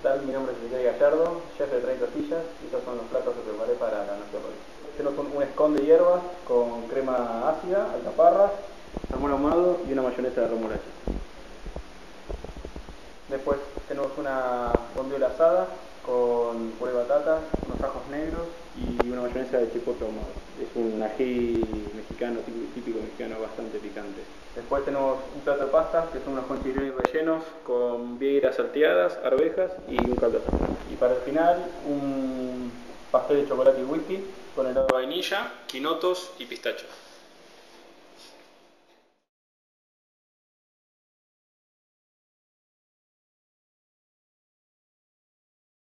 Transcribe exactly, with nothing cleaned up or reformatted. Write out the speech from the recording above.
tal? Mi nombre es Miguel Gallardo, chef de treinta sillas, y estos son los platos que preparé para la noche de hoy. Tenemos un, un scone de hierbas con crema ácida, alcaparras, salmón ahumado y una mayonesa de remolacha. Después tenemos una bondiola asada con puré de batatas, unos ajos negros y una mayonesa de chipotle ahumado. Es un ají mexicano, típico mexicano, bastante picante. Después tenemos un plato de pasta, que son unos conchiglioni rellenos con vieiras salteadas, arvejas y un caldo de azafrán. Y para el final, un pastel de chocolate y whisky con helado de vainilla, quinotos y pistachos.